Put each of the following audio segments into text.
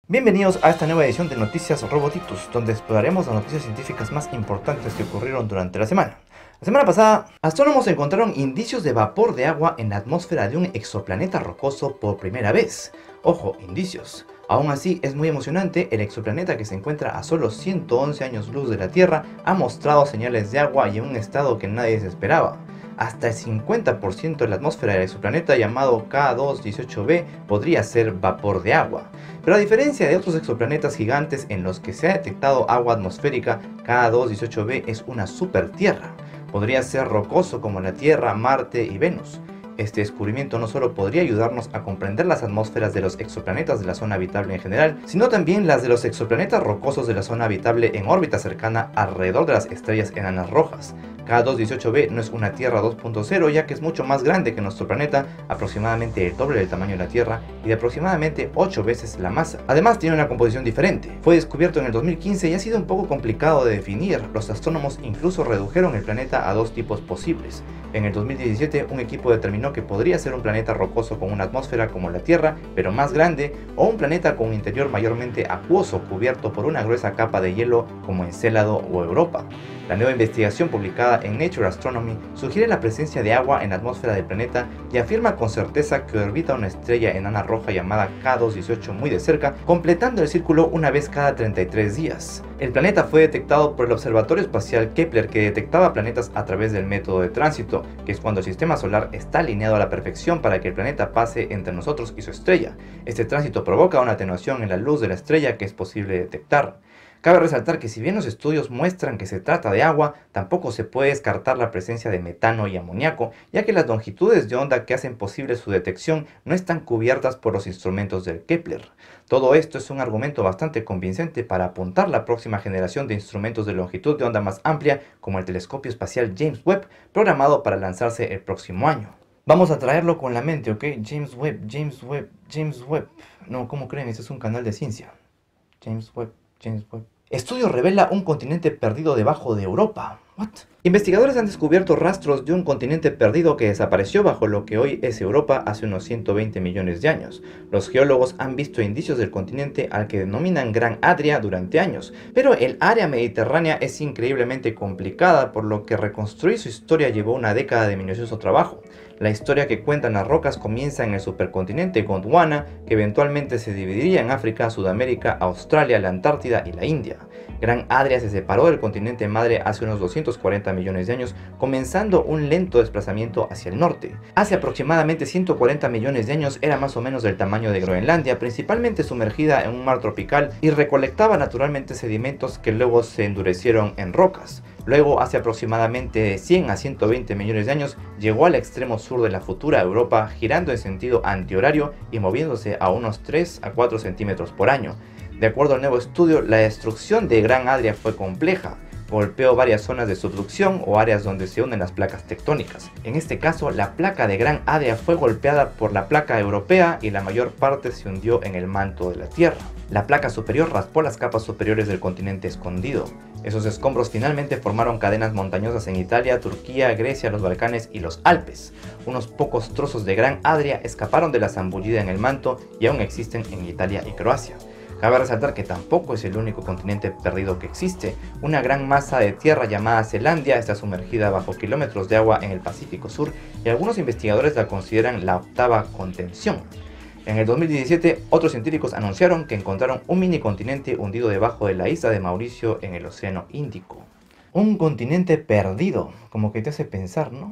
Bienvenidos a esta nueva edición de Noticias Robotitus, donde exploraremos las noticias científicas más importantes que ocurrieron durante la semana. La semana pasada, astrónomos encontraron indicios de vapor de agua en la atmósfera de un exoplaneta rocoso por primera vez. Ojo, indicios. Aún así, es muy emocionante, el exoplaneta que se encuentra a solo 111 años luz de la Tierra ha mostrado señales de agua y en un estado que nadie se esperaba. Hasta el 50% de la atmósfera del exoplaneta llamado K2-18b podría ser vapor de agua. Pero a diferencia de otros exoplanetas gigantes en los que se ha detectado agua atmosférica, K2-18b es una supertierra. Podría ser rocoso como la Tierra, Marte y Venus. Este descubrimiento no solo podría ayudarnos a comprender las atmósferas de los exoplanetas de la zona habitable en general, sino también las de los exoplanetas rocosos de la zona habitable en órbita cercana alrededor de las estrellas enanas rojas. K2-18b no es una Tierra 2.0 ya que es mucho más grande que nuestro planeta, aproximadamente el doble del tamaño de la Tierra y de aproximadamente 8 veces la masa. Además tiene una composición diferente. Fue descubierto en el 2015 y ha sido un poco complicado de definir. Los astrónomos incluso redujeron el planeta a dos tipos posibles. En el 2017 un equipo determinó que podría ser un planeta rocoso con una atmósfera como la Tierra, pero más grande, o un planeta con un interior mayormente acuoso cubierto por una gruesa capa de hielo como Encélado o Europa. La nueva investigación publicada en Nature Astronomy sugiere la presencia de agua en la atmósfera del planeta y afirma con certeza que orbita una estrella enana roja llamada K2-18 muy de cerca, completando el círculo una vez cada 33 días. El planeta fue detectado por el Observatorio Espacial Kepler, que detectaba planetas a través del método de tránsito, que es cuando el sistema solar está alineado a la perfección para que el planeta pase entre nosotros y su estrella. Este tránsito provoca una atenuación en la luz de la estrella que es posible detectar. Cabe resaltar que si bien los estudios muestran que se trata de agua, tampoco se puede descartar la presencia de metano y amoníaco, ya que las longitudes de onda que hacen posible su detección no están cubiertas por los instrumentos del Kepler. Todo esto es un argumento bastante convincente para apuntar la próxima generación de instrumentos de longitud de onda más amplia, como el telescopio espacial James Webb, programado para lanzarse el próximo año. Vamos a traerlo con la mente, ¿ok? James Webb, James Webb, James Webb. No, ¿cómo creen? Este es un canal de ciencia. James Webb. James Webb. Estudio revela un continente perdido debajo de Europa. ¿What? Investigadores han descubierto rastros de un continente perdido que desapareció bajo lo que hoy es Europa hace unos 120 millones de años. Los geólogos han visto indicios del continente al que denominan Gran Adria durante años, pero el área mediterránea es increíblemente complicada, por lo que reconstruir su historia llevó una década de minucioso trabajo. La historia que cuentan las rocas comienza en el supercontinente Gondwana, que eventualmente se dividiría en África, Sudamérica, Australia, la Antártida y la India. Gran Adria se separó del continente madre hace unos 240 millones de años, comenzando un lento desplazamiento hacia el norte. Hace aproximadamente 140 millones de años era más o menos del tamaño de Groenlandia, principalmente sumergida en un mar tropical, y recolectaba naturalmente sedimentos que luego se endurecieron en rocas. Luego, hace aproximadamente 100 a 120 millones de años, llegó al extremo sur de la futura Europa, girando en sentido antihorario y moviéndose a unos 3 a 4 centímetros por año. De acuerdo al nuevo estudio, la destrucción de Gran Adria fue compleja. Golpeó varias zonas de subducción o áreas donde se unen las placas tectónicas. En este caso, la placa de Gran Adria fue golpeada por la placa europea y la mayor parte se hundió en el manto de la Tierra. La placa superior raspó las capas superiores del continente escondido. Esos escombros finalmente formaron cadenas montañosas en Italia, Turquía, Grecia, los Balcanes y los Alpes. Unos pocos trozos de Gran Adria escaparon de la zambullida en el manto y aún existen en Italia y Croacia. Cabe resaltar que tampoco es el único continente perdido que existe. Una gran masa de tierra llamada Zelandia está sumergida bajo kilómetros de agua en el Pacífico Sur y algunos investigadores la consideran la octava contención. En el 2017, otros científicos anunciaron que encontraron un mini continente hundido debajo de la isla de Mauricio en el Océano Índico. Un continente perdido, como que te hace pensar, ¿no?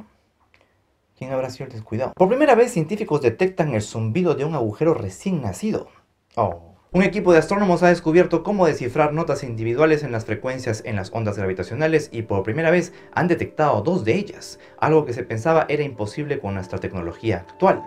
¿Quién habrá sido el descuidado? Por primera vez, científicos detectan el zumbido de un agujero recién nacido. Un equipo de astrónomos ha descubierto cómo descifrar notas individuales en las frecuencias en las ondas gravitacionales y por primera vez han detectado dos de ellas, algo que se pensaba era imposible con nuestra tecnología actual.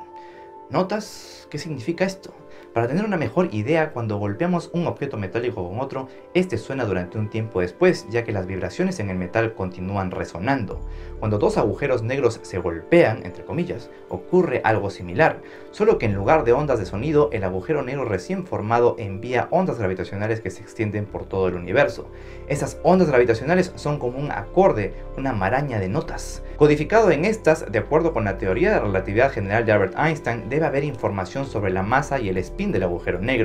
¿Notas? ¿Qué significa esto? Para tener una mejor idea, cuando golpeamos un objeto metálico con otro, este suena durante un tiempo después, ya que las vibraciones en el metal continúan resonando. Cuando dos agujeros negros se golpean, entre comillas, ocurre algo similar, solo que en lugar de ondas de sonido, el agujero negro recién formado envía ondas gravitacionales que se extienden por todo el universo. Esas ondas gravitacionales son como un acorde, una maraña de notas. Codificado en estas, de acuerdo con la teoría de relatividad general de Albert Einstein, debe haber información sobre la masa y el spin del agujero negro.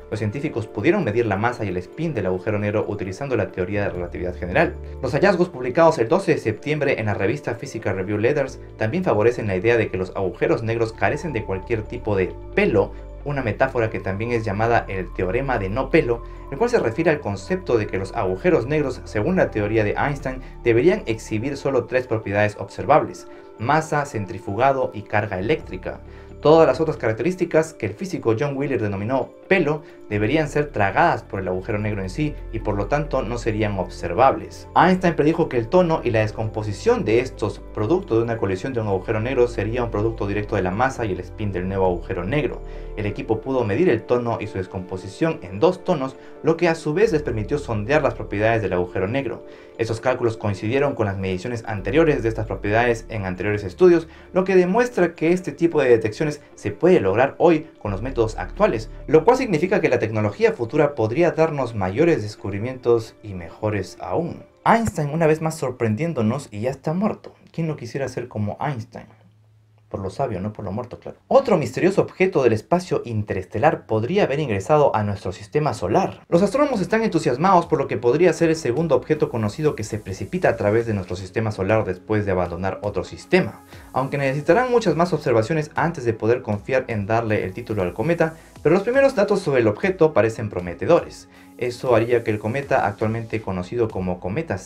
Los científicos pudieron medir la masa y el spin del agujero negro utilizando la teoría de relatividad general. Los hallazgos publicados el 12 de septiembre en la revista Physical Review Letters también favorecen la idea de que los agujeros negros carecen de cualquier tipo de pelo, una metáfora que también es llamada el teorema de no pelo, el cual se refiere al concepto de que los agujeros negros, según la teoría de Einstein, deberían exhibir solo tres propiedades observables: masa, centrifugado y carga eléctrica. Todas las otras características que el físico John Wheeler denominó pelo deberían ser tragadas por el agujero negro en sí y por lo tanto no serían observables. Einstein predijo que el tono y la descomposición de estos, producto de una colisión de un agujero negro, sería un producto directo de la masa y el spin del nuevo agujero negro. El equipo pudo medir el tono y su descomposición en dos tonos, lo que a su vez les permitió sondear las propiedades del agujero negro. Esos cálculos coincidieron con las mediciones anteriores de estas propiedades en anteriores estudios, lo que demuestra que este tipo de detecciones se puede lograr hoy con los métodos actuales, lo cual significa que la tecnología futura podría darnos mayores descubrimientos y mejores aún. Einstein una vez más sorprendiéndonos y ya está muerto. ¿Quién no quisiera ser como Einstein? Por lo sabio, no por lo muerto, claro. Otro misterioso objeto del espacio interestelar podría haber ingresado a nuestro sistema solar. Los astrónomos están entusiasmados por lo que podría ser el segundo objeto conocido que se precipita a través de nuestro sistema solar después de abandonar otro sistema. Aunque necesitarán muchas más observaciones antes de poder confiar en darle el título al cometa, pero los primeros datos sobre el objeto parecen prometedores. Eso haría que el cometa, actualmente conocido como cometa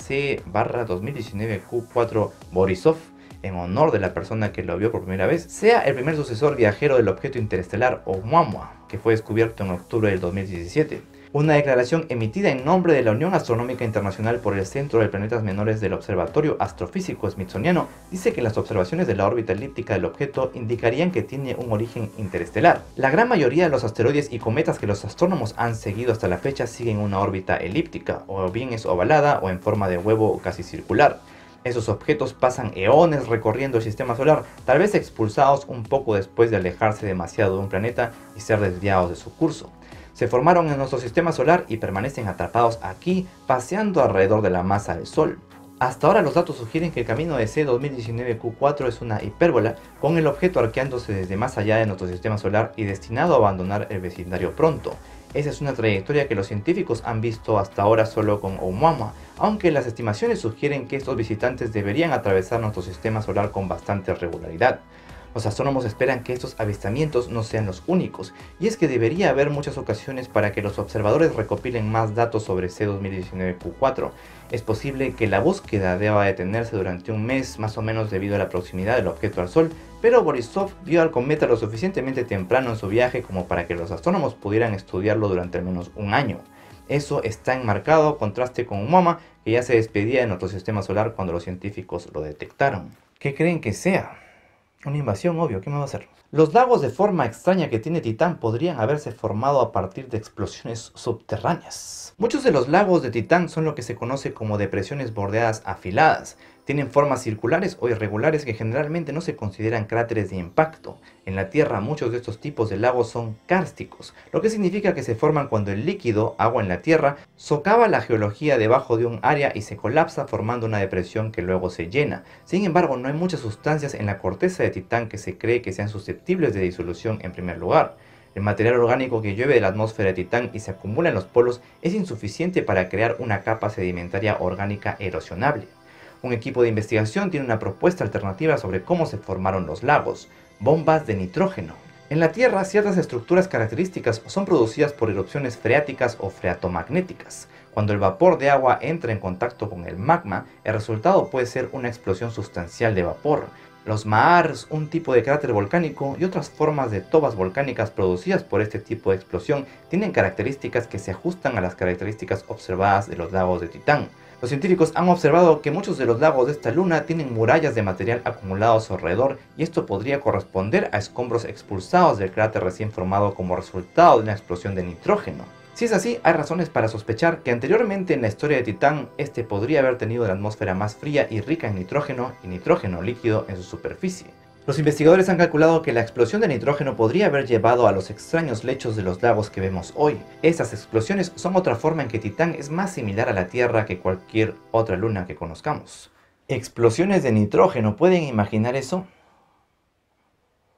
C/2019 Q4 Borisov, en honor de la persona que lo vio por primera vez, sea el primer sucesor viajero del objeto interestelar Oumuamua, que fue descubierto en octubre del 2017. Una declaración emitida en nombre de la Unión Astronómica Internacional por el Centro de Planetas Menores del Observatorio Astrofísico Smithsoniano dice que las observaciones de la órbita elíptica del objeto indicarían que tiene un origen interestelar. La gran mayoría de los asteroides y cometas que los astrónomos han seguido hasta la fecha siguen una órbita elíptica, o bien es ovalada o en forma de huevo o casi circular. Esos objetos pasan eones recorriendo el sistema solar, tal vez expulsados un poco después de alejarse demasiado de un planeta y ser desviados de su curso. Se formaron en nuestro sistema solar y permanecen atrapados aquí, paseando alrededor de la masa del Sol. Hasta ahora los datos sugieren que el camino de C/2019 Q4 es una hipérbola, con el objeto arqueándose desde más allá de nuestro sistema solar y destinado a abandonar el vecindario pronto. Esa es una trayectoria que los científicos han visto hasta ahora solo con Oumuamua, aunque las estimaciones sugieren que estos visitantes deberían atravesar nuestro sistema solar con bastante regularidad. Los astrónomos esperan que estos avistamientos no sean los únicos, y es que debería haber muchas ocasiones para que los observadores recopilen más datos sobre C/2019 Q4. Es posible que la búsqueda deba detenerse durante un mes más o menos debido a la proximidad del objeto al Sol, pero Borisov vio al cometa lo suficientemente temprano en su viaje como para que los astrónomos pudieran estudiarlo durante al menos un año. Eso está en marcado contraste con Oumuamua, que ya se despedía de nuestro sistema solar cuando los científicos lo detectaron. ¿Qué creen que sea? Una invasión, obvio, ¿qué me va a hacer? Los lagos de forma extraña que tiene Titán podrían haberse formado a partir de explosiones subterráneas. Muchos de los lagos de Titán son lo que se conoce como depresiones bordeadas afiladas. Tienen formas circulares o irregulares que generalmente no se consideran cráteres de impacto. En la Tierra muchos de estos tipos de lagos son kársticos, lo que significa que se forman cuando el líquido, agua en la Tierra, socava la geología debajo de un área y se colapsa formando una depresión que luego se llena. Sin embargo, no hay muchas sustancias en la corteza de Titán que se cree que sean susceptibles de disolución en primer lugar. El material orgánico que llueve de la atmósfera de Titán y se acumula en los polos es insuficiente para crear una capa sedimentaria orgánica erosionable. Un equipo de investigación tiene una propuesta alternativa sobre cómo se formaron los lagos: bombas de nitrógeno. En la Tierra, ciertas estructuras características son producidas por erupciones freáticas o freatomagnéticas. Cuando el vapor de agua entra en contacto con el magma, el resultado puede ser una explosión sustancial de vapor. Los maars, un tipo de cráter volcánico, y otras formas de tobas volcánicas producidas por este tipo de explosión tienen características que se ajustan a las características observadas de los lagos de Titán. Los científicos han observado que muchos de los lagos de esta luna tienen murallas de material acumulado a su alrededor, y esto podría corresponder a escombros expulsados del cráter recién formado como resultado de una explosión de nitrógeno. Si es así, hay razones para sospechar que anteriormente en la historia de Titán, este podría haber tenido la atmósfera más fría y rica en nitrógeno y nitrógeno líquido en su superficie. Los investigadores han calculado que la explosión de nitrógeno podría haber llevado a los extraños lechos de los lagos que vemos hoy. Estas explosiones son otra forma en que Titán es más similar a la Tierra que cualquier otra luna que conozcamos. ¿Explosiones de nitrógeno? ¿Pueden imaginar eso?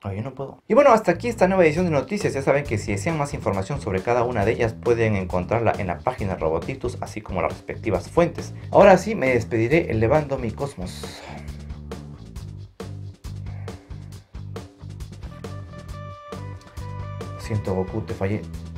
Yo no puedo. Y bueno, hasta aquí esta nueva edición de noticias. Ya saben que si desean más información sobre cada una de ellas, pueden encontrarla en la página Robotitus, así como las respectivas fuentes. Ahora sí, me despediré elevando mi cosmos. Siento, Goku, te fallé.